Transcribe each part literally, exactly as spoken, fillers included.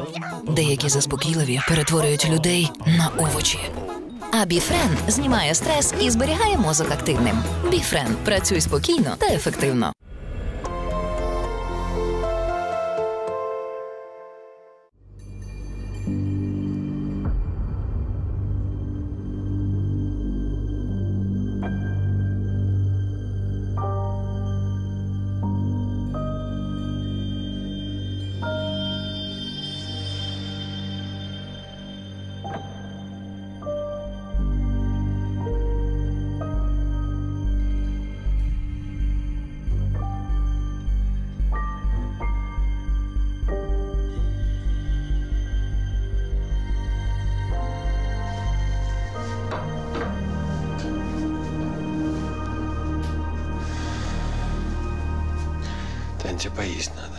Деякі заспокійливі перетворюють людей на овочі. А Біфрен знімає стрес і зберігає мозок активним. Біфрен. Працюй спокійно та ефективно. Тань, тебе поесть надо.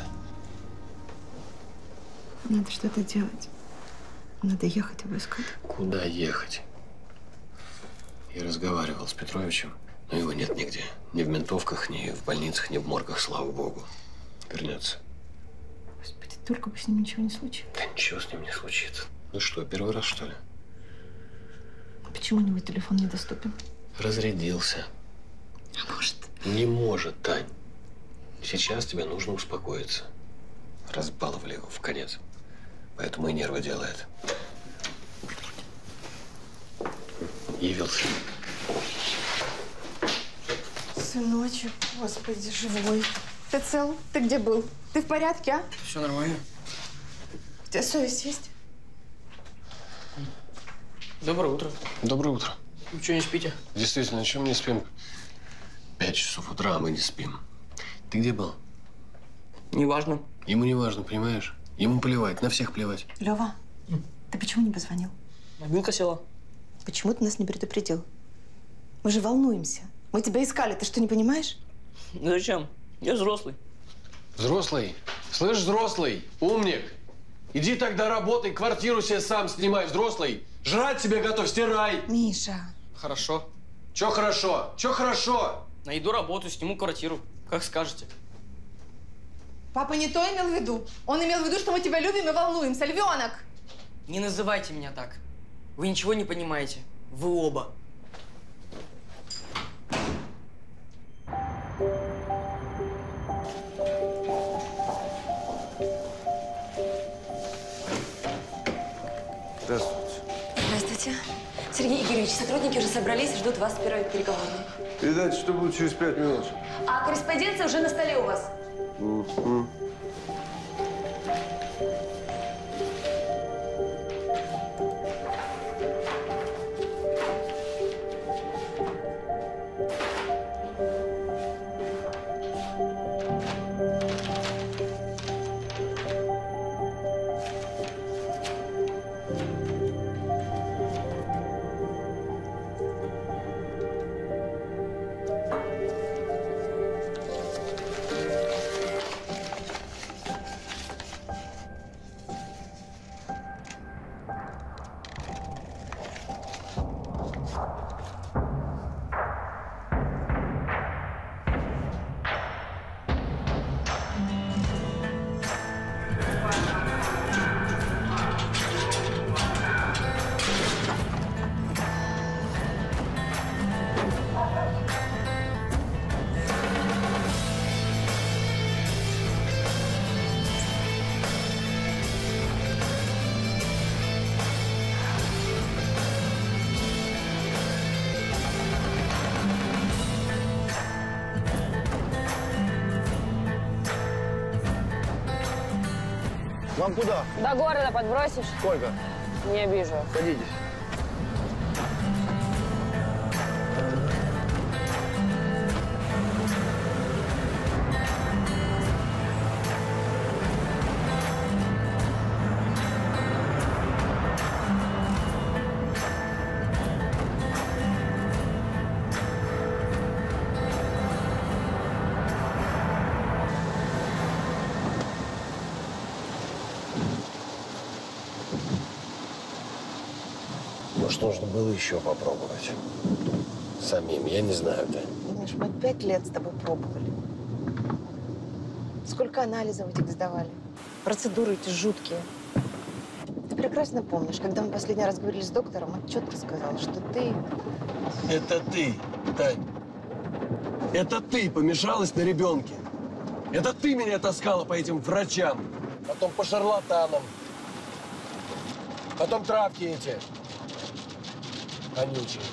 Надо что-то делать. Надо ехать его искать. Куда ехать? Я разговаривал с Петровичем, но его нет нигде. Ни в ментовках, ни в больницах, ни в моргах, слава богу. Вернется. Господи, только бы с ним ничего не случилось. Да ничего с ним не случится. Ну что, первый раз, что ли? Почему у него телефон недоступен? Разрядился. А может? Не может, Тань. Сейчас тебе нужно успокоиться. Разбаловали его в конец. Поэтому и нервы делает. Явился. Сыночек, господи, живой. Ты цел? Ты где был? Ты в порядке, а? Все нормально. У тебя совесть есть? Доброе утро. Доброе утро. Вы что, не спите? Действительно, чем не спим? Пять часов утра, а мы не спим. Ты где был? Неважно. Ему не важно, понимаешь? Ему плевать, на всех плевать. Лёва, mm. ты почему не позвонил? Мобилка села. Почему ты нас не предупредил? Мы же волнуемся. Мы тебя искали, ты что, не понимаешь? Ну зачем? Я взрослый. Взрослый? Слышь, взрослый, умник. Иди тогда работай, квартиру себе сам снимай, взрослый. Жрать себе готовь, стирай. Миша. Хорошо. Чё хорошо? Чё хорошо? Найду работу, сниму квартиру. Как скажете. Папа не то имел в виду. Он имел в виду, что мы тебя любим и волнуемся. Львенок! Не называйте меня так. Вы ничего не понимаете. Вы оба. Здравствуйте. Здравствуйте. Сергей Игоревич, сотрудники уже собрались и ждут вас в первой переговорной. Передайте, что будет через пять минут. А корреспонденция уже на столе у вас. Mm-hmm. Вам куда? До города подбросишь? Сколько? Не обижу. Садитесь. Может, нужно было еще попробовать. Самим, я не знаю, да. Знаешь, мы пять лет с тобой пробовали. Сколько анализов этих сдавали. Процедуры эти жуткие. прекрасно помнишь, когда мы последний раз говорили с доктором, он четко сказал, что ты… Это ты, Тань. Это ты помешалась на ребенке. Это ты меня таскала по этим врачам, потом по шарлатанам, потом травки эти вонючие.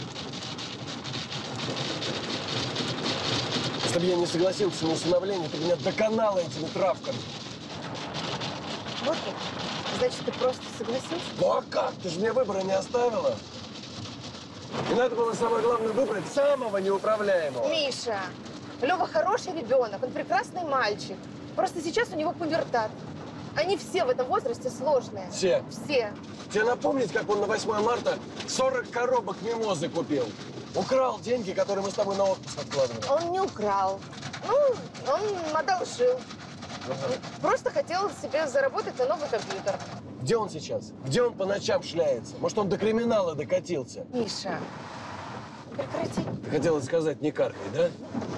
Если бы я не согласился на усыновление, ты меня доконала этими травками. Вот как? Значит, ты просто согласился? Ну а как? Ты же мне выбора не оставила. И надо было, самое главное, выбрать самого неуправляемого. Миша, Лёва хороший ребенок, он прекрасный мальчик. Просто сейчас у него пубертат. Они все в этом возрасте сложные. Все? Все. Тебе напомнить, как он на восьмое марта сорок коробок мимозы купил? Украл деньги, которые мы с тобой на отпуск откладывали. Он не украл. Ну, он одолжил. Ага. Просто хотел себе заработать на новый компьютер. Где он сейчас? Где он по ночам шляется? Может, он до криминала докатился? Миша, прекрати. Ты хотела сказать, не каркай, да?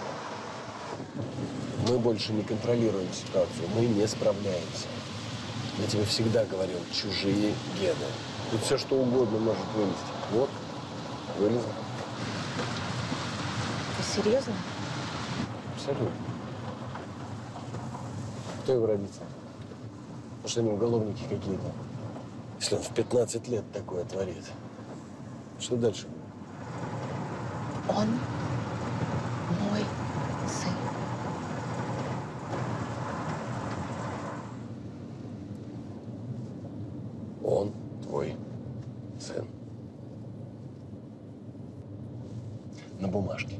Мы больше не контролируем ситуацию, мы не справляемся. Я тебе всегда говорил, чужие гены. Тут все, что угодно может вылезти. Вот, вылезло. Ты серьезно? Абсолютно. Кто его родитель? Может, они уголовники какие-то? Если он в пятнадцать лет такое творит. Что дальше? Он мой сын. Он твой сын. На бумажке.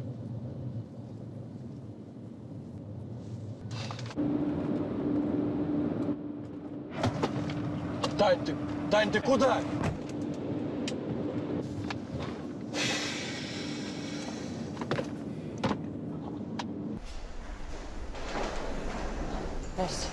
Тань, ты, Тань, ты куда? Здрасте.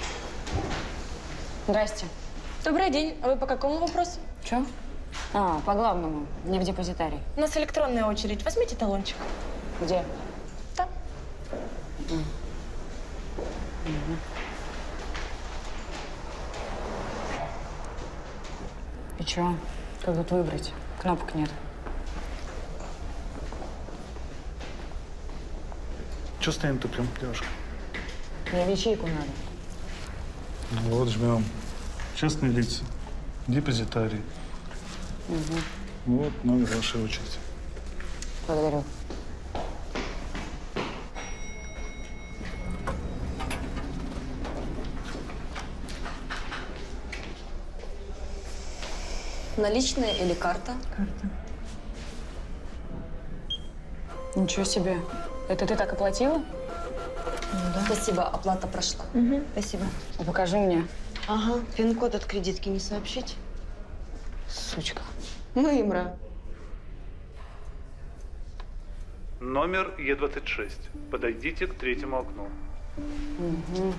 Здрасте. Добрый день. А вы по какому вопросу? Че? А, по главному. Не в депозитарий. У нас электронная очередь. Возьмите талончик. Где? Там. Угу. И чё? Как тут выбрать? Кнопок нет. Чё стоим тут прям, девушка? Мне в ячейку надо. Ну вот, жмем. Частные лица. Депозитарий. Угу. Вот номер вашей очереди. Благодарю. Наличные или карта? Карта. Ничего себе. Это ты так оплатила? Ну, да. Спасибо, оплата прошла. Угу, спасибо. А покажи мне. Ага, пин-код от кредитки не сообщить? Сучка. Мымра. Номер Е двадцать шесть. Подойдите к третьему окну. Угу.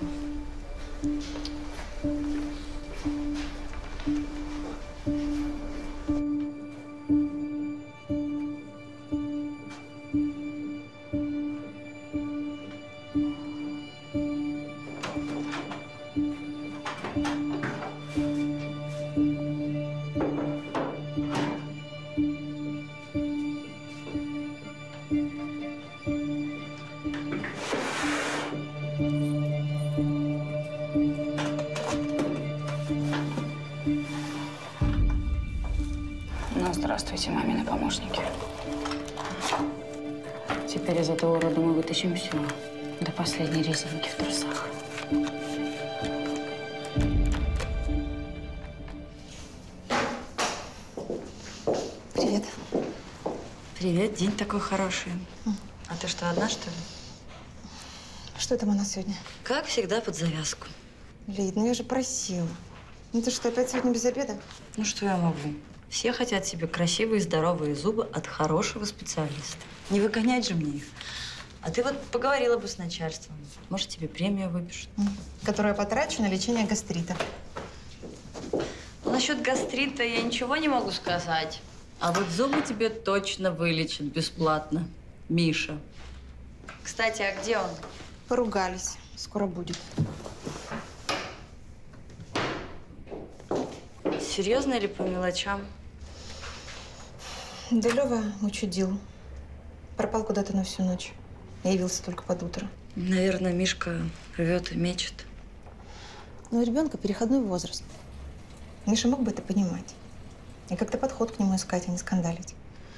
Ну, здравствуйте, мамины помощники. Теперь из этого урода мы вытащим все. До последней резинки в трусах. Привет. Привет, день такой хороший. А ты что, одна, что ли? Что там она сегодня? Как всегда, под завязку. Лид, ну я же просила. Ну ты что, опять сегодня без обеда? Ну, что я могу? Все хотят себе красивые, здоровые зубы от хорошего специалиста. Не выгонять же мне их. А ты вот поговорила бы с начальством. Может, тебе премию выпишут. Которую я потрачу на лечение гастрита. Ну, насчет гастрита я ничего не могу сказать. А вот зубы тебе точно вылечат бесплатно. Миша. Кстати, а где он? Поругались. Скоро будет. серьезно или по мелочам? Да Лёва учудил. Пропал куда-то на всю ночь. Явился только под утро. Наверное, Мишка рвет и мечет. Но у ребенка переходной возраст. Миша мог бы это понимать. И как-то подход к нему искать, а не скандалить.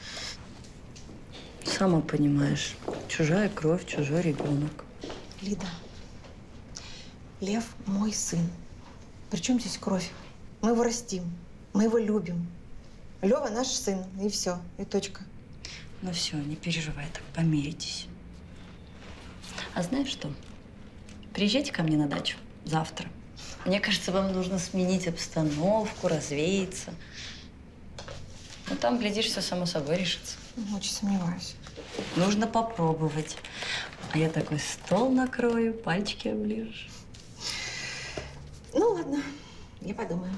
Сама понимаешь, чужая кровь, чужой ребенок. Лида, Лев мой сын. Причем здесь кровь? Мы его растим, мы его любим. Лева наш сын, и все, и точка. Ну все, не переживай, так помиритесь. А знаешь что? Приезжайте ко мне на дачу завтра. Мне кажется, вам нужно сменить обстановку, развеяться. Ну там, глядишь, все само собой решится. Очень сомневаюсь. Нужно попробовать. А я такой стол накрою, пальчики оближешь. Ну ладно, я подумаю.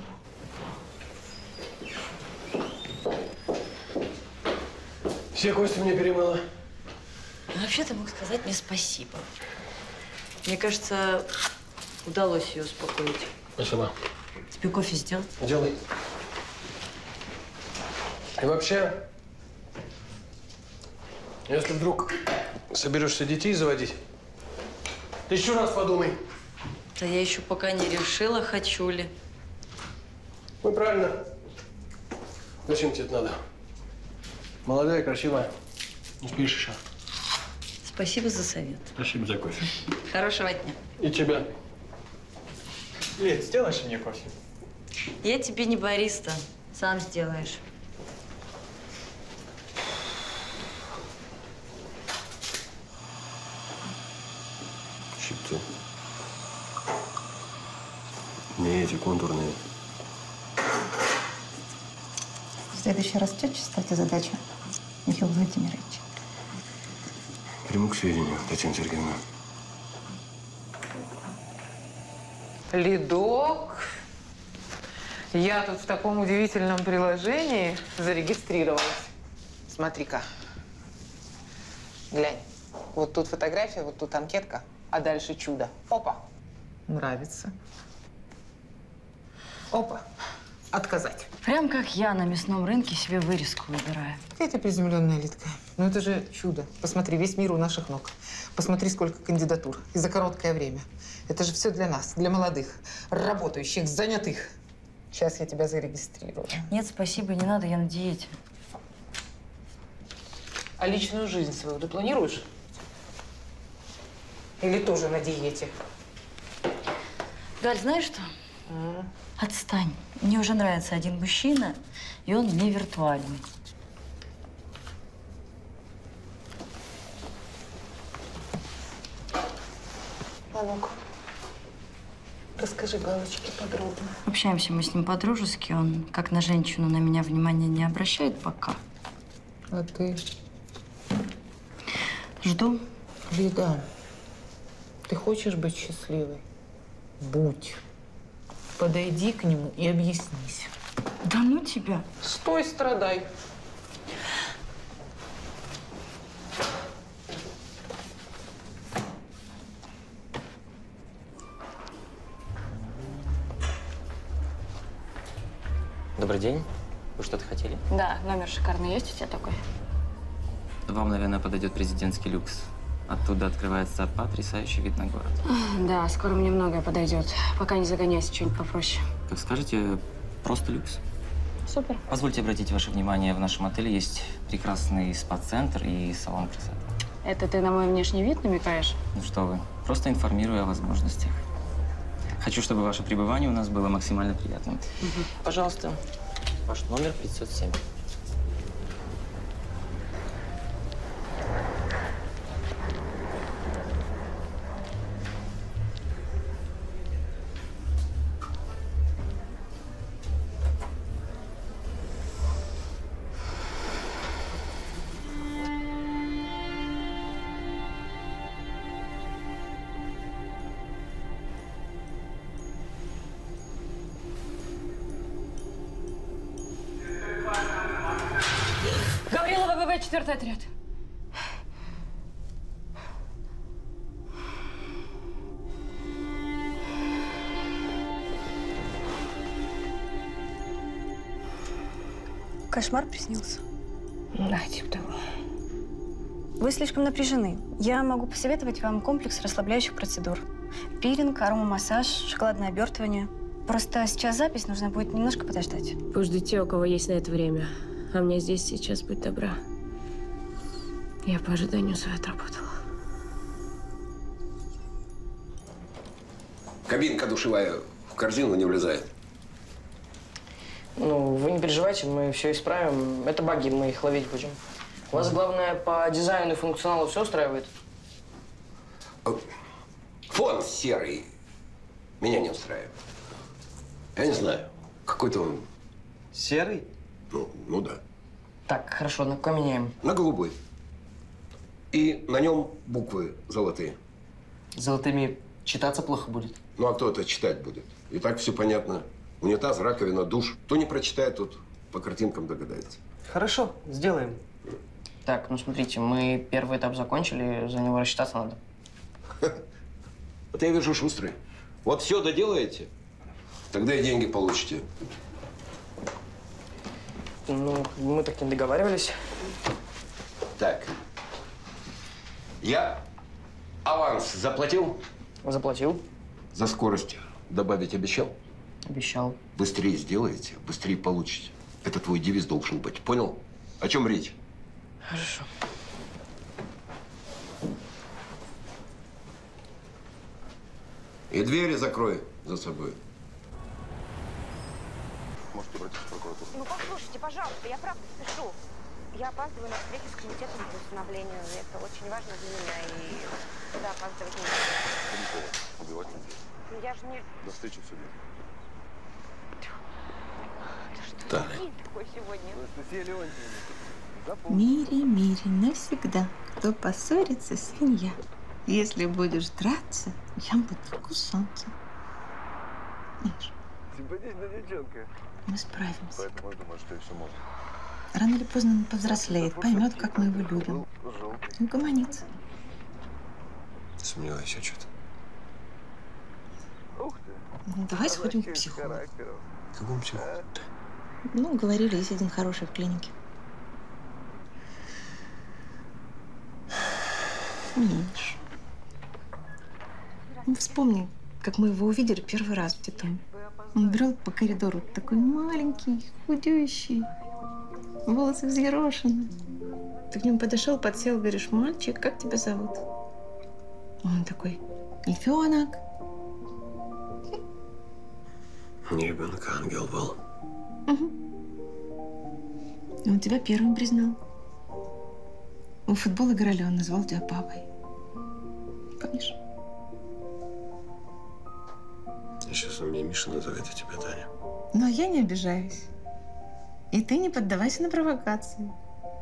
Все кости мне перемыла. А вообще ты мог сказать мне спасибо. Мне кажется, удалось ее успокоить. Спасибо. Тебе кофе сделать? Делай. И вообще, если вдруг соберешься детей заводить, ты еще раз подумай. Да я еще пока не решила, хочу ли. Ну, правильно. Зачем тебе это надо? Молодая, красивая. Успеешь еще. Спасибо за совет. Спасибо за кофе. Хорошего дня. И тебя. Лид, сделаешь мне кофе? Я тебе не бариста. Сам сделаешь. Щипцы. Не эти контурные. В следующий раз четче ставьте задачу, Михаил Владимирович. Приму к сведению, Татьяна Сергеевна. Лидок, я тут в таком удивительном приложении зарегистрировалась. Смотри-ка. Глянь. Вот тут фотография, вот тут анкетка, а дальше чудо. Опа. Нравится. Опа. Отказать. Прям как я на мясном рынке себе вырезку выбираю. Какая ты приземленная, Лидка. Ну это же чудо. Посмотри, весь мир у наших ног. Посмотри, сколько кандидатур. И за короткое время. Это же все для нас, для молодых, работающих, занятых. Сейчас я тебя зарегистрирую. Нет, спасибо, не надо, я на диете. А личную жизнь свою ты планируешь? Или тоже на диете? Галь, знаешь что? Mm. Отстань. Мне уже нравится один мужчина, и он не виртуальный. А ну-ка, расскажи галочки подробно. Общаемся мы с ним по-дружески. Он, как на женщину, на меня внимания не обращает пока. А ты? Жду. Лида, ты хочешь быть счастливой? Будь. Подойди к нему и объяснись. Да ну тебя. Стой, страдай. Добрый день. Вы что-то хотели? Да, номер шикарный есть у тебя такой? Вам, наверное, подойдет президентский люкс. Оттуда открывается потрясающий вид на город. Да, скоро мне многое подойдет. Пока не загоняйся, что-нибудь попроще. Как скажете, просто люкс. Супер. Позвольте обратить ваше внимание, в нашем отеле есть прекрасный спа-центр и салон красоты. Это ты на мой внешний вид намекаешь? Ну что вы, просто информирую о возможностях. Хочу, чтобы ваше пребывание у нас было максимально приятным. Угу. Пожалуйста, ваш номер пятьсот семь. Гаврилова, ВВ, четвертый отряд. Кошмар приснился? Да, типа того. Вы слишком напряжены. Я могу посоветовать вам комплекс расслабляющих процедур. Пилинг, аромамассаж, шоколадное обертывание. Просто сейчас запись, нужно будет немножко подождать. Пусть ждите, у кого есть на это время. А мне здесь сейчас будь добра. Я по ожиданию свое отработала. Кабинка душевая в корзину не влезает. Ну, вы не переживайте, мы все исправим. Это баги, мы их ловить будем. Вас, главное, по дизайну и функционалу все устраивает? Фон серый меня не устраивает. Я не знаю, какой-то он… Серый? Ну, ну да. Так, хорошо, на какой меняем? На голубой. И на нем буквы золотые. Золотыми читаться плохо будет. Ну, а кто это читать будет? И так все понятно. Унитаз, раковина, душ. Кто не прочитает, тот по картинкам догадается. Хорошо, сделаем. Так, ну смотрите, мы первый этап закончили, за него рассчитаться надо. Вот я вижу шустрый. Вот все доделаете, тогда и деньги получите. Ну, мы так не договаривались. Так. Я аванс заплатил? Заплатил. За скорость добавить обещал? Обещал. Быстрее сделаете, быстрее получите. Это твой девиз должен быть. Понял? О чем речь? Хорошо. И двери закрой за собой. Можете обратиться в прокуратуру. Ну, послушайте, пожалуйста, я правда спешу. Я опаздываю на встречу с комитетом по установлению. Это очень важно для меня, и туда опаздывать не Никого. Убивать людей. Ну, я же не… До встречи в суде. Это что Да. за день такой сегодня? Анастасия Леонтьевна. Мири, Мири, навсегда. Кто поссорится, свинья. Если будешь драться, я буду кусаться. Миш, Симпатичная девчонка. мы справимся. Поэтому я думаю, что и все можно. Рано или поздно он повзрослеет, поймет, как мы его любим. И угомонится. Сомневаюсь, а что-то. Ух ты. Ну, давай сходим к психологу. Какому психологу? Ну, говорили, есть один хороший в клинике. Миш. Ну, вспомни, как мы его увидели первый раз в детдоме. Он брел по коридору, такой маленький, худющий, волосы взъерошены. Ты к нему подошел, подсел, говоришь: мальчик, как тебя зовут? Он такой: Эльфенок. Не ребенок, а ангел был. Угу. И он тебя первым признал. Мы в футбол играли, он назвал тебя папой. Помнишь? И сейчас он мне Миша назовет, а тебя Таня. Но я не обижаюсь. И ты не поддавайся на провокации.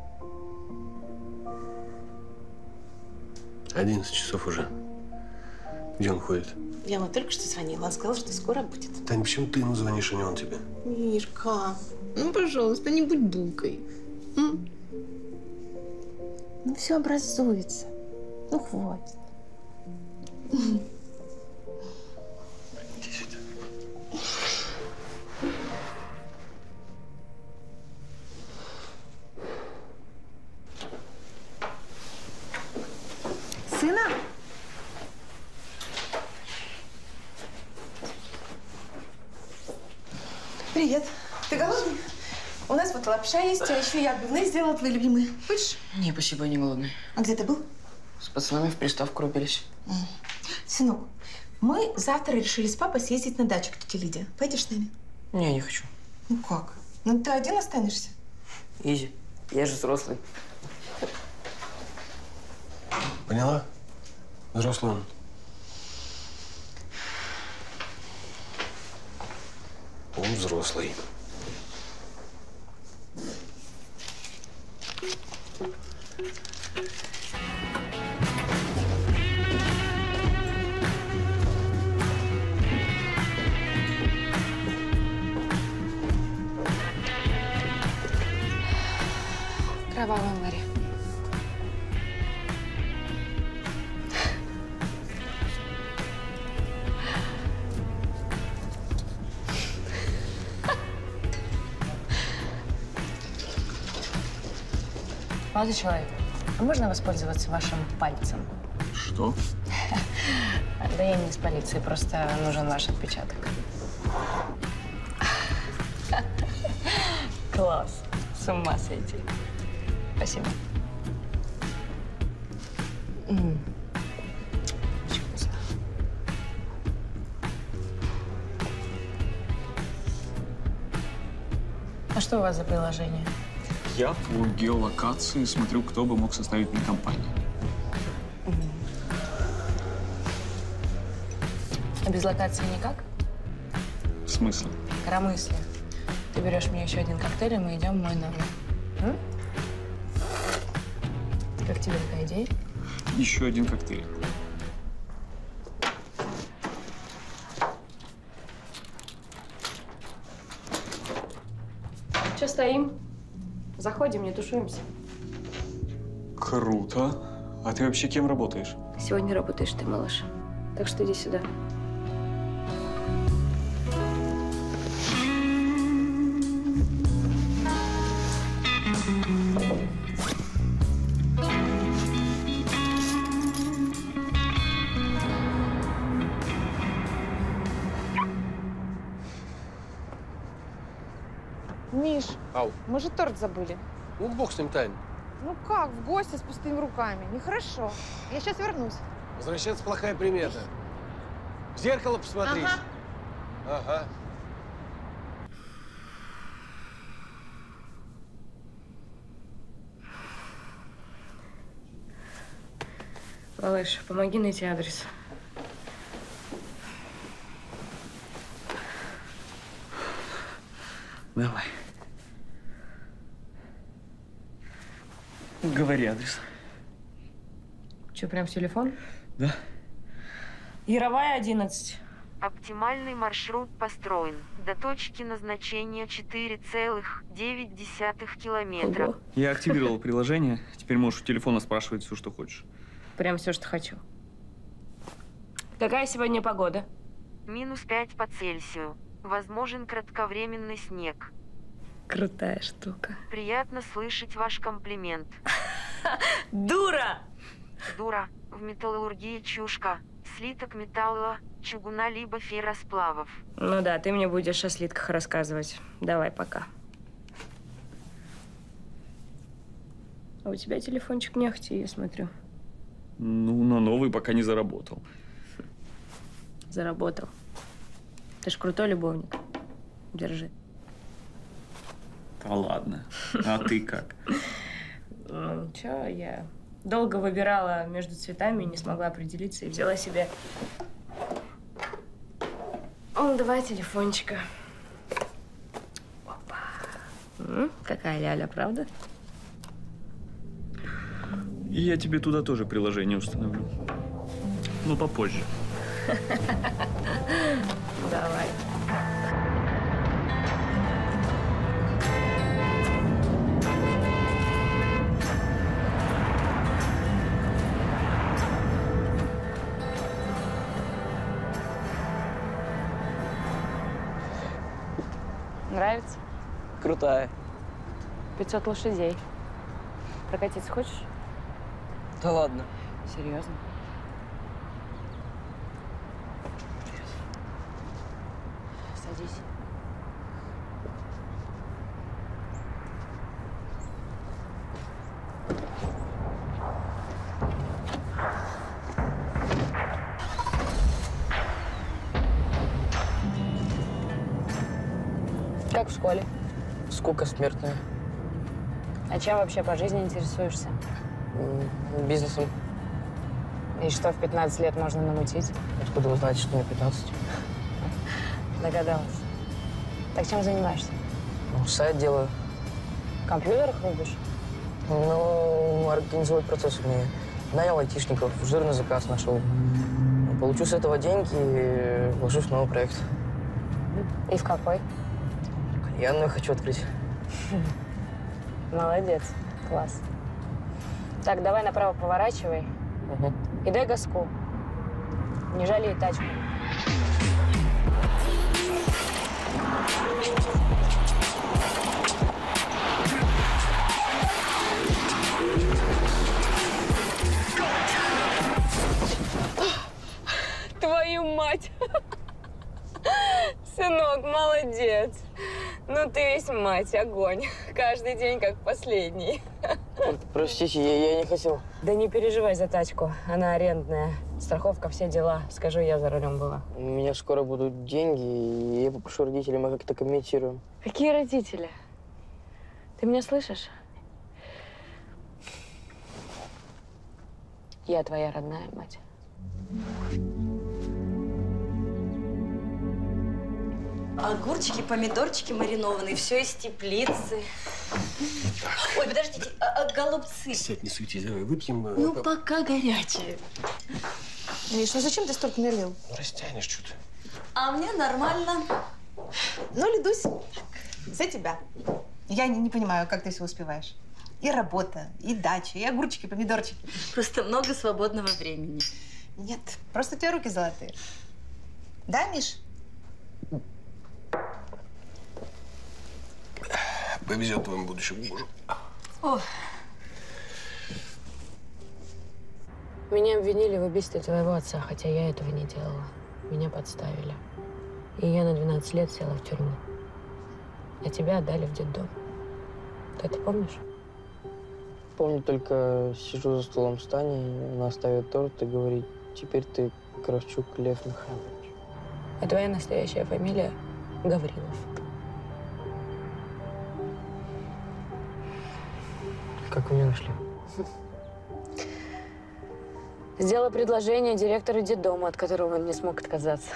Одиннадцать часов уже. Где он ходит? Я ему только что звонила. Он сказал, что скоро будет. Таня, почему ты ему звонишь, а не он тебе? Мишка, ну, пожалуйста, не будь булкой. М? Ну, все образуется. Ну, хватит. Иди сюда. Сына? Привет. Ты голодный? У нас вот лапша есть, а еще я отбивные сделала, твои любимые. Хочешь? Не, спасибо, я не голодный. А где ты был? С пацанами в приставку рубились. М. Сынок, мы завтра решили с папой съездить на дачу к тете Лиде. Пойдешь с нами? Не, не хочу. Ну как? Ну ты один останешься? Изи. Я же взрослый. Поняла? Взрослый он. Он взрослый. Кровавое море. Молодой человек, а можно воспользоваться вашим пальцем? Что? Да я не из полиции, просто нужен ваш отпечаток. Класс. С ума сойти. Спасибо. М. Очень вкусно. А что у вас за приложение? Я по геолокации смотрю, кто бы мог составить мне компанию. А без локации никак? В смысле? Коромыслие. Ты берешь мне еще один коктейль, и мы идем в мой номер. М? Как тебе такая идея? Еще один коктейль. Че стоим? Заходим, не тушуемся. Круто. А ты вообще кем работаешь? Сегодня работаешь ты, малыш. Так что иди сюда. Миш, Ау. мы же торт забыли. Ну, бог с ним, Тань. Ну как, в гости с пустыми руками? Нехорошо. Я сейчас вернусь. Возвращаться плохая примета. В зеркало посмотрись. Ага. Ага. Малыш, помоги найти адрес. Давай. Говори адрес. Че, прям в телефон? Да. Яровая, одиннадцать. Оптимальный маршрут построен. До точки назначения четыре целых девять десятых километра. Ого. Я активировал приложение. Теперь можешь у телефона спрашивать все, что хочешь. Прям все, что хочу. Какая сегодня погода? Минус пять по Цельсию. Возможен кратковременный снег. Крутая штука. Приятно слышать ваш комплимент. Дура! Дура. В металлургии чушка. Слиток металла, чугуна либо ферросплавов. Ну да, ты мне будешь о слитках рассказывать. Давай, пока. А у тебя телефончик не ахти, я смотрю. Ну, на новый пока не заработал. Заработал. Ты ж крутой любовник. Держи. Да ладно. А ты как? Ну, ничего, я долго выбирала между цветами, не смогла определиться и взяла себе О, два телефончика. Опа. М, какая ляля, правда? И я тебе туда тоже приложение установлю. Но попозже. Давай. Нравится? Крутая. пятьсот лошадей. Прокатиться хочешь? Да ладно. Серьезно? Садись. Как в школе? Скука смертная. А чем вообще по жизни интересуешься? М, Бизнесом. И что в пятнадцать лет можно намутить? Откуда вы знаете, что мне пятнадцать? Догадалась. Так чем занимаешься? Ну, сайт делаю. В компьютерах рубишь? Ну, организовать процесс умею. Нанял айтишников, жирный заказ нашел. Получу с этого деньги и вложусь в новый проект. И в какой? Кальянную хочу открыть. Молодец. Класс. Так, давай направо поворачивай. Угу. И дай газку. Не жалей тачку. Ну ты весь мать, огонь. Каждый день как последний. Простите, я, я не хотел. Да не переживай за тачку. Она арендная. Страховка, все дела. Скажу, я за рулем была. У меня скоро будут деньги, и я попрошу родителей, мы как-то комментируем. Какие родители? Ты меня слышишь? Я твоя родная мать. Огурчики, помидорчики маринованные, все из теплицы. Ой, подождите, а, а голубцы? Сядь, не суетись, давай выпьем. Ну, пока горячие. Миш, ну зачем ты столько налил? Ну, растянешь что-то. А мне нормально. Ну, Лидусь, за тебя. Я не, не понимаю, как ты все успеваешь. И работа, и дача, и огурчики, помидорчики. Просто много свободного времени. Нет, просто у тебя руки золотые. Да, Миш? Повезет твоему будущему мужу. О. Меня обвинили в убийстве твоего отца, хотя я этого не делала. Меня подставили. И я на двенадцать лет села в тюрьму. А тебя отдали в детдом. Ты это помнишь? Помню, только сижу за столом с Таней, она ставит торт и говорит, теперь ты Кравчук Лев Михайлович. А твоя настоящая фамилия Гаврилов. Как вы меня нашли? Сделала предложение директору детдома, от которого он не смог отказаться.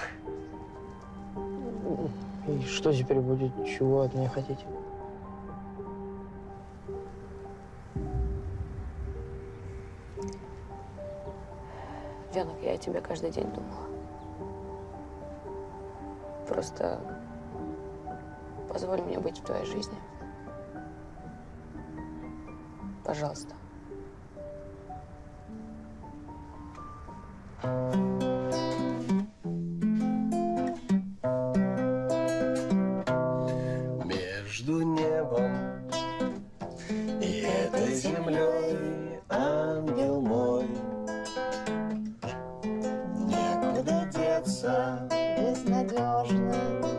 И что теперь будет? Чего от меня хотите? Венок, я о тебе каждый день думала. Просто позволь мне быть в твоей жизни. Пожалуйста. Между небом и этой землей, ангел мой, некуда деться, безнадежно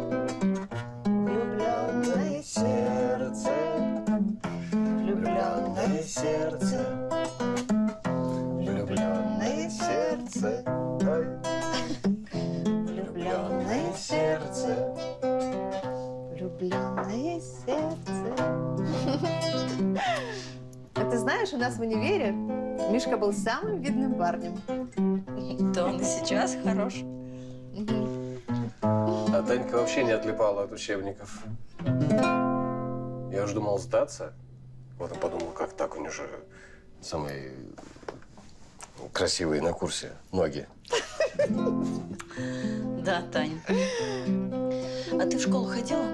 влюбленное сердце, влюбленное сердце, влюбленное сердце, влюбленное сердце, влюбленное сердце. А ты знаешь, у нас в универе Мишка был самым видным парнем. Да он и сейчас хорош. А Танька вообще не отлипала от учебников. Я уж думал сдаться. Вот и подумал, как так, у нее же самые красивые на курсе ноги. Да, Тань. А ты в школу ходила?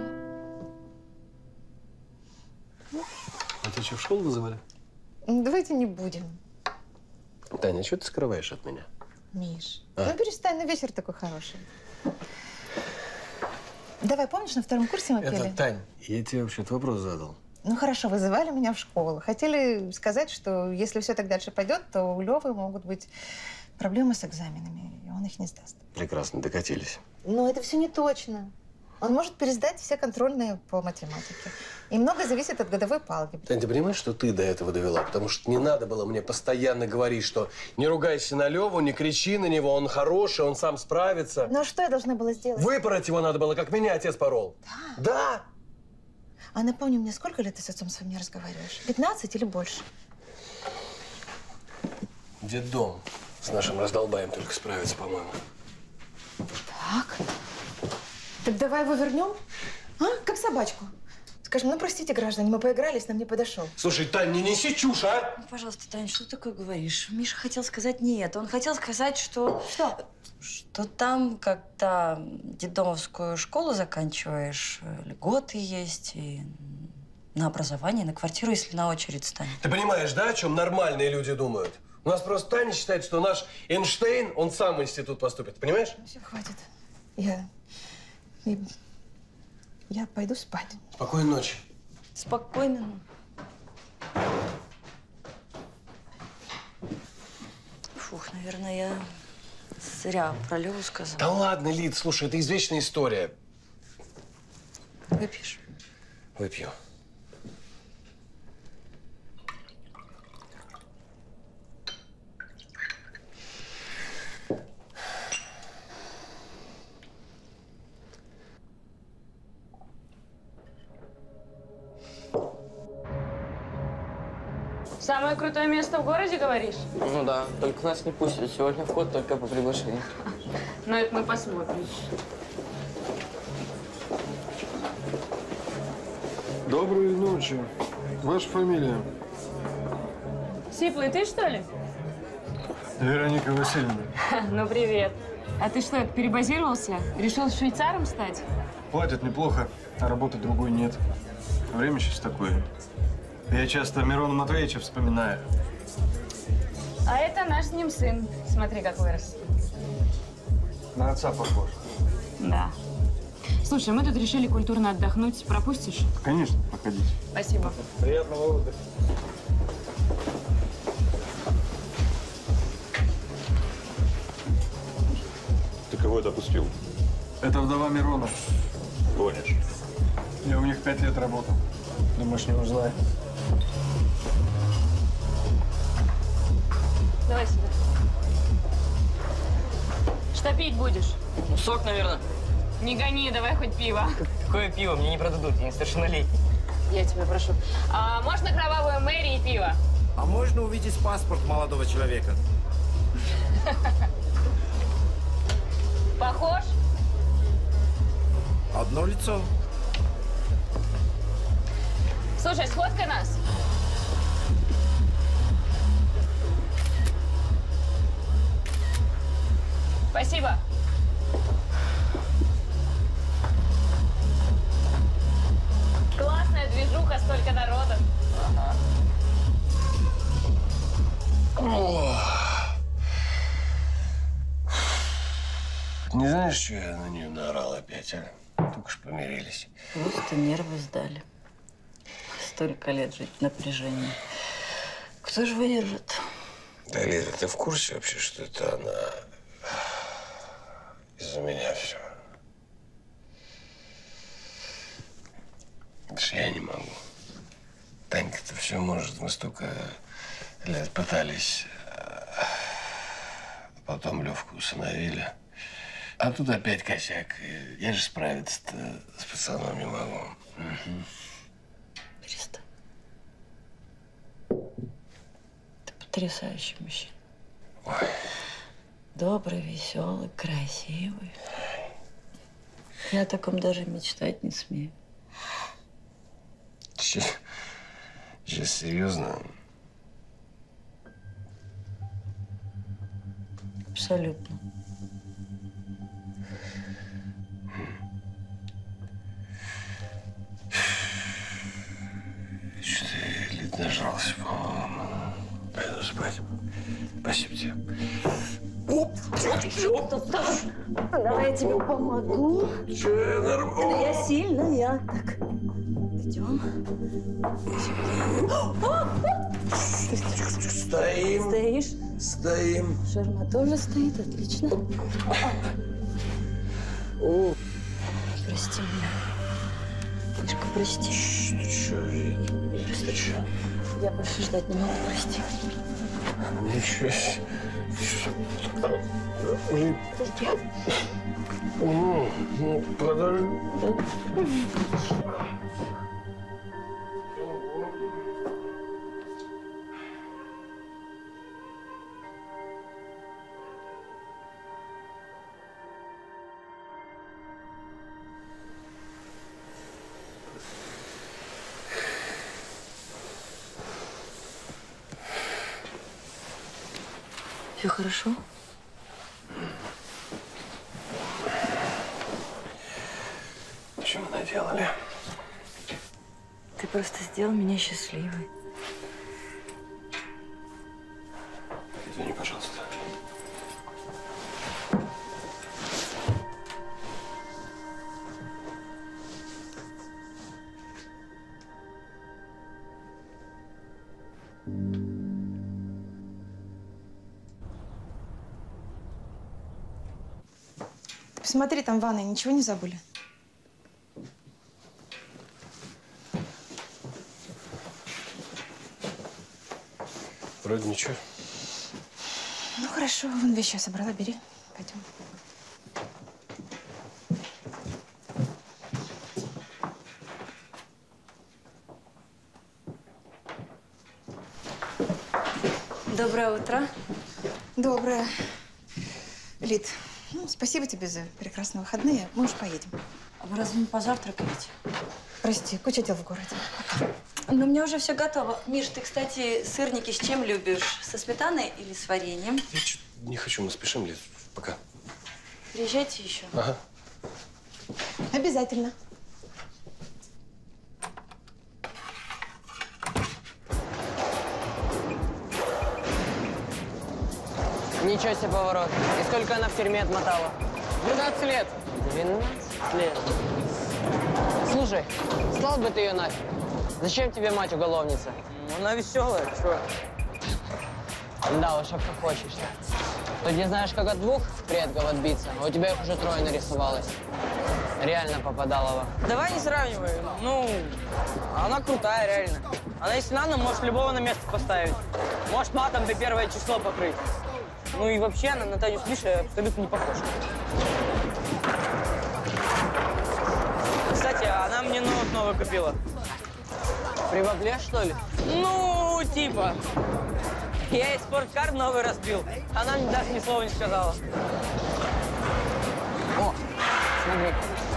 А ты что, в школу вызывали? Давайте не будем. Таня, что ты скрываешь от меня? Миш, А? ну перестань, ну вечер такой хороший. Давай, помнишь, на втором курсе мы пели? Это, Тань, я тебе вообще-то вопрос задал. Ну хорошо, вызывали меня в школу. Хотели сказать, что если все так дальше пойдет, то у Левы могут быть проблемы с экзаменами, и он их не сдаст. Прекрасно, докатились. Но это все не точно. Он может пересдать все контрольные по математике. И много зависит от годовой палки. Тань, ты понимаешь, что ты до этого довела? Потому что не надо было мне постоянно говорить, что не ругайся на Леву, не кричи на него, он хороший, он сам справится. Ну а что я должна была сделать? Выпороть его надо было, как меня отец порол. Да? Да! А напомни мне, сколько лет ты с отцом своим не разговариваешь? пятнадцать или больше? Детдом с нашим раздолбаем только справится, по-моему. Так. Так давай его вернем? А? Как собачку. Скажем, ну простите, граждане, мы поигрались, нам не подошел. Слушай, Тань, не неси чушь, а? Ну, пожалуйста, Тань, что ты такое говоришь? Миша хотел сказать не это. Он хотел сказать, что… Что? Что там, когда детдомовскую школу заканчиваешь, льготы есть, и на образование, на квартиру, если на очередь станет. Ты понимаешь, да, о чем нормальные люди думают? У нас просто Таня считает, что наш Эйнштейн, он сам в институт поступит, понимаешь? Все, хватит. Я… Я, я пойду спать. Спокойной ночи. Спокойно. Фух, наверное, я зря про Леву сказала. Да ладно, Лид, слушай, это извечная история. Выпьешь? Выпью. Самое крутое место в городе, говоришь? Ну да, только нас не пустят. Сегодня вход только по приглашению. Ну, это мы посмотрим. Доброй ночи. Ваша фамилия? Сиплый, ты что ли? Вероника Васильевна. Ну, привет. А ты что, перебазировался? Решил швейцаром стать? Платят неплохо, а работы другой нет. Время сейчас такое. Я часто Мирона Матвеевича вспоминаю. А это наш с ним сын. Смотри, как вырос. На отца похож. Да. Слушай, мы тут решили культурно отдохнуть. Пропустишь? Конечно, проходите. Спасибо. Приятного отдыха. Ты кого это опустил? Это вдова Мирона. Гонишь. Я у них пять лет работал. Думаешь, не узнаю? Давай сюда. Что пить будешь? Ну, сок, наверное. Не гони, давай хоть пиво. Какое пиво? Мне не продадут, я несовершеннолетний. Я тебя прошу. А можно кровавую Мэри и пиво? А можно увидеть паспорт молодого человека? Похож? Одно лицо. Слушай, сфоткай нас. Спасибо. Классная движуха, столько народу. Ага. Не знаешь, что я на нее наорал опять, а? Только ж помирились. Просто нервы сдали. Столько лет жить в напряжении. Кто же выдержит? Да, Лиза, ты в курсе вообще, что это она из-за меня все? Это ж я не могу. Танька-то все может. Мы столько лет пытались, а потом Левку усыновили. А тут опять косяк. Я же справиться-то с пацаном не могу. Угу. Перестань. Ты потрясающий мужчина. Ой. Добрый, веселый, красивый. Я о таком даже мечтать не смею. Сейчас, сейчас серьезно? Абсолютно. Что-то я лет нажрался, по-моему. Пойду спать. Спасибо тебе. Оп! Давай я тебе помогу. Че я нормально? Я сильная. Так, идем. Стоим. Стоишь? Стоим. Шарма тоже стоит, отлично. О. Прости меня. Мишка, прости. Че, Вик? Просто че? Я больше ждать не могу, прости. Ничего себе. Подожди. Ну, ну, подожди. Все хорошо? Что мы наделали? Ты просто сделал меня счастливой. Извини, пожалуйста. Посмотри, там в ванной ничего не забыли? Вроде ничего. Ну, хорошо. Вон вещи я собрала. Бери. Пойдем. Доброе утро. Доброе. Лид, ну, спасибо тебе за прекрасные выходные. Мы уж поедем. А вы разве не позавтракаете? Прости, куча дел в городе. Ну, у меня уже все готово. Миш, ты, кстати, сырники с чем любишь? Со сметаной или с вареньем? Я чуть не хочу, мы спешим, Лид. Пока. Приезжайте еще. Ага. Обязательно. Ничего себе поворот. И сколько она в тюрьме отмотала? двенадцать лет. двенадцать лет. Слушай, слал бы ты ее нафиг. Зачем тебе мать уголовница? Она веселая, чё? Да уж, а как хочешь. Ты не знаешь, как от двух предков отбиться, а у тебя их уже трое нарисовалось. Реально попадалово. Давай не сравнивай. Ну, она крутая, реально. Она, если надо, может любого на место поставить. Может матом ты первое число покрыть. Ну и вообще она на Таню с Мишей абсолютно не похожа. Кстати, она мне ноут новый купила. При бабле, что ли? Ну, типа. Я ей спорткар новый разбил. Она мне даже ни слова не сказала. О, смотри.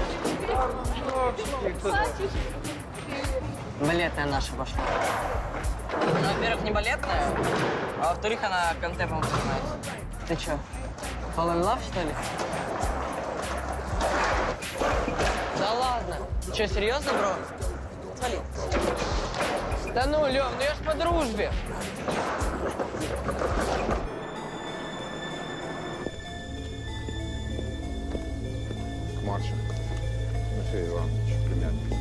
Балетная наша пошла. Ну, во-первых, не балетная, а во-вторых, она контемпом занимается. Ты чё, fall in love, что ли? Да ладно. Чё, серьезно, бро? Свали. Да ну, Лёв, ну я ж по дружбе. Маршал Тимофей Иванович, племянник.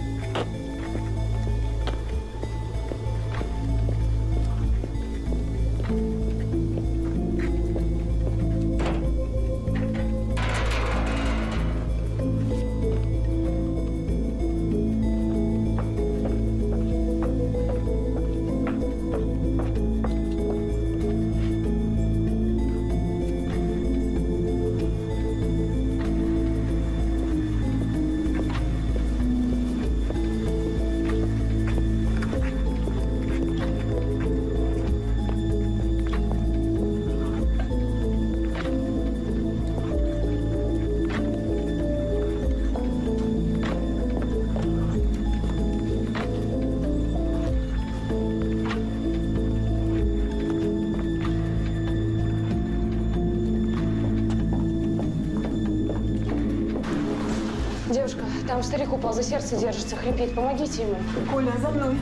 Девушка, там старик упал, за сердце держится, хрипит. Помогите ему. Коля, за мной.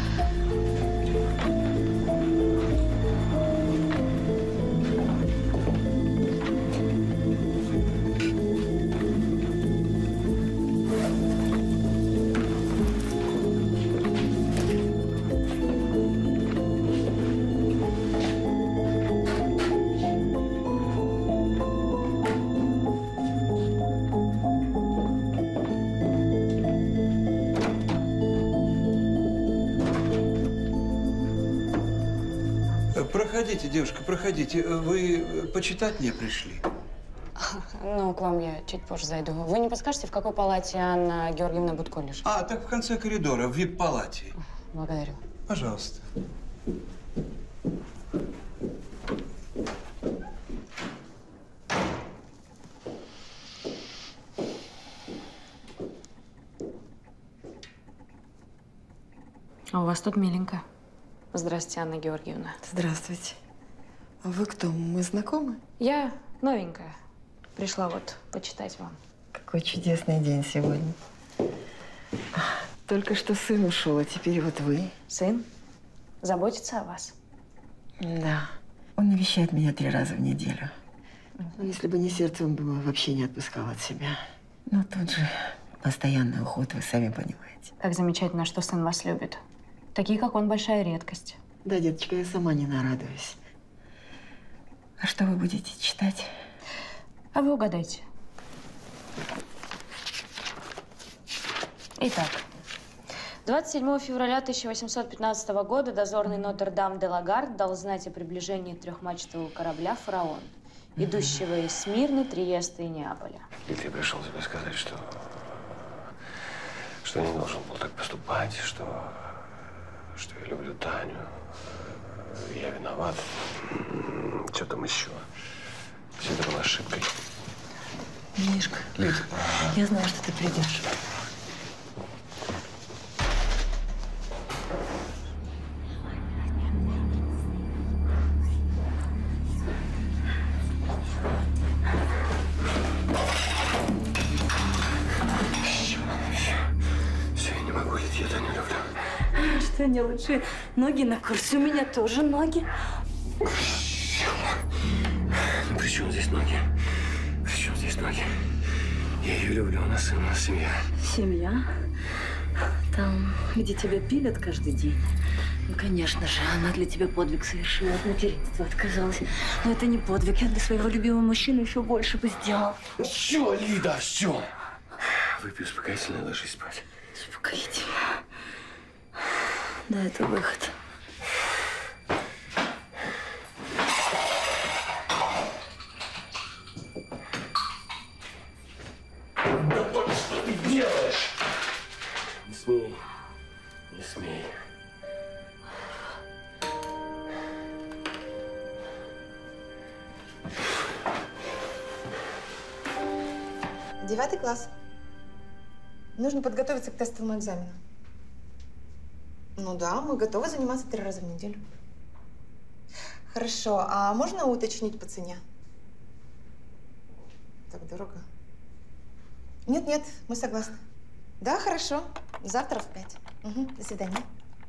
Проходите, девушка, проходите. Вы почитать мне пришли? Ну, к вам я чуть позже зайду. Вы не подскажете, в какой палате Анна Георгиевна Будко лежит? А, так в конце коридора, в вип-палате. Благодарю. Пожалуйста. А у вас тут миленько. Здравствуйте, Анна Георгиевна. Здравствуйте. А вы кто? Мы знакомы? Я новенькая. Пришла вот почитать вам. Какой чудесный день сегодня. Только что сын ушел, а теперь вот вы. Сын? Заботится о вас? Да. Он навещает меня три раза в неделю. Но если бы не сердце, он бы вообще не отпускал от себя. Но тут же постоянный уход, вы сами понимаете. Как замечательно, что сын вас любит. Такие, как он, большая редкость. Да, деточка, я сама не нарадуюсь. А что вы будете читать? А вы угадайте. Итак, двадцать седьмого февраля тысяча восемьсот пятнадцатого года дозорный Нотр-Дам-де-Лагард дал знать о приближении трехмачтового корабля «Фараон», идущего из Смирны, Триеста и Неаполя. И ты пришел тебе сказать, что, что не должен был так поступать, что, что я люблю Таню, я виноват. Что там еще? Все это было ошибкой. Мишка, Лид. я знала, что ты придешь. Все, я не могу, Лид, я Таню люблю. Что не лучше? Ноги на курсе, у меня тоже ноги. Ну при чем здесь ноги? При чем здесь ноги? Я ее люблю, у нас сын, у нас семья. Семья? Там, где тебя пилят каждый день. Ну, конечно же, она для тебя подвиг совершила, от материнства отказалась. Но это не подвиг, я для своего любимого мужчины еще больше бы сделал. Все, Лида, все. Выпей успокоительное и ложись спать. Успокоительно. Да, это выход. Что ты делаешь? Не смей. Не смей. Девятый класс. Нужно подготовиться к тестовому экзамену. Ну да, мы готовы заниматься три раза в неделю. Хорошо, а можно уточнить по цене? Так дорого. Нет-нет, мы согласны. Да, хорошо. Завтра в пять. Угу, до свидания.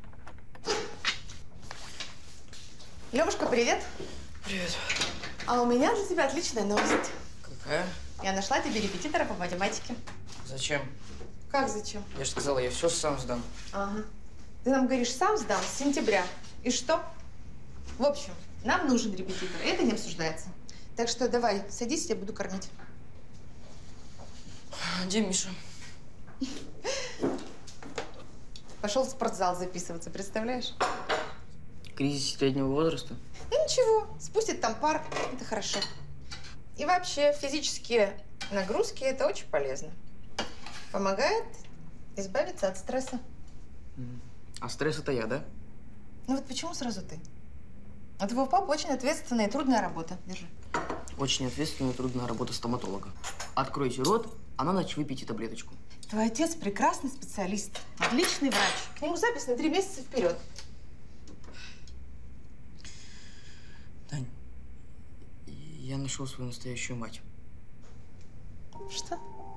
Левушка, привет. Привет. А у меня для тебя отличная новость. Какая? Я нашла тебе репетитора по математике. Зачем? Как зачем? Я же сказала, я все сам сдам. Ага. Ты нам говоришь, сам сдам с сентября. И что? В общем, нам нужен репетитор. Это не обсуждается. Так что давай, садись, я буду кормить. Где Миша? Пошел в спортзал записываться, представляешь? Кризис среднего возраста? Ну ничего, спустит там пар, это хорошо. И вообще, физические нагрузки – это очень полезно. Помогает избавиться от стресса. А стресс это я, да? Ну вот почему сразу ты? У твоего папы очень ответственная и трудная работа. Держи. Очень ответственная и трудная работа стоматолога. Откройте рот, а на ночь выпейте таблеточку. Твой отец прекрасный специалист, отличный врач. К нему запись на три месяца вперед. Тань, я нашел свою настоящую мать. Что?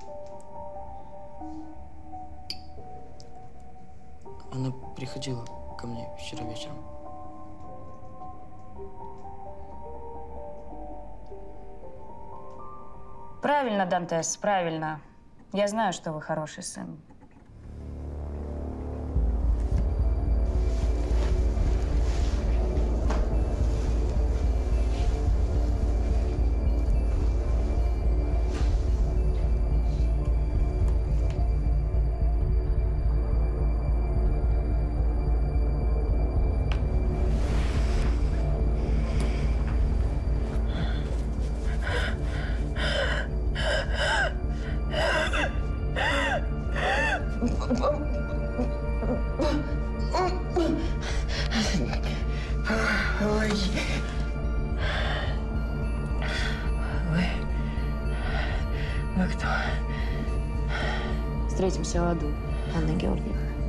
Она приходила ко мне вчера вечером. Правильно, Дантес, правильно. Я знаю, что вы хороший сын. Ой. Вы... Вы кто? Встретимся в аду, Анна Георгиевна.